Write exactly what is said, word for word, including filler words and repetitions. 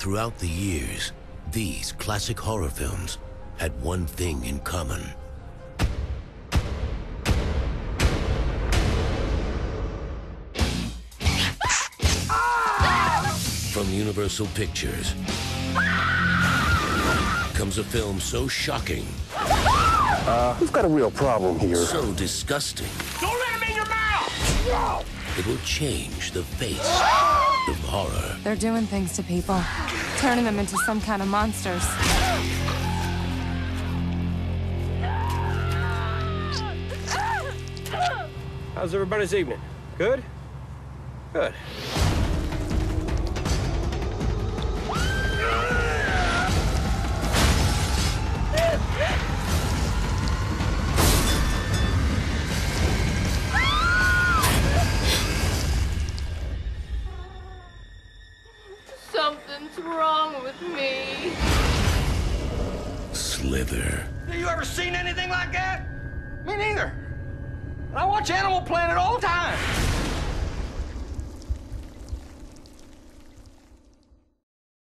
Throughout the years, these classic horror films had one thing in common. From Universal Pictures comes a film so shocking, Uh, we've got a real problem here. so disgusting, Don't let him in your mouth! it will change the face of horror. They're doing things to people, turning them into some kind of monsters. How's everybody's evening? Good? Good. Something's wrong with me. Slither. Have you ever seen anything like that? Me neither. And I watch Animal Planet all the time.